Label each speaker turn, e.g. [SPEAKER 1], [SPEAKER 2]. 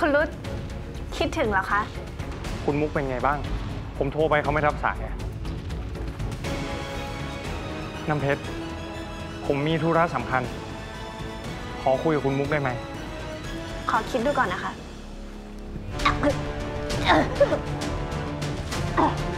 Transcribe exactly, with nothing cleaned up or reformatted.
[SPEAKER 1] คุณรุตคิดถึงเหรอคะ
[SPEAKER 2] คุณมุกเป็นไงบ้างผมโทรไปเขาไม่รับสายน้ำเพชรผมมีธุระสำคัญขอคุยกับคุณมุกได้ไหม
[SPEAKER 1] ขอคิดดูก่อนนะคะ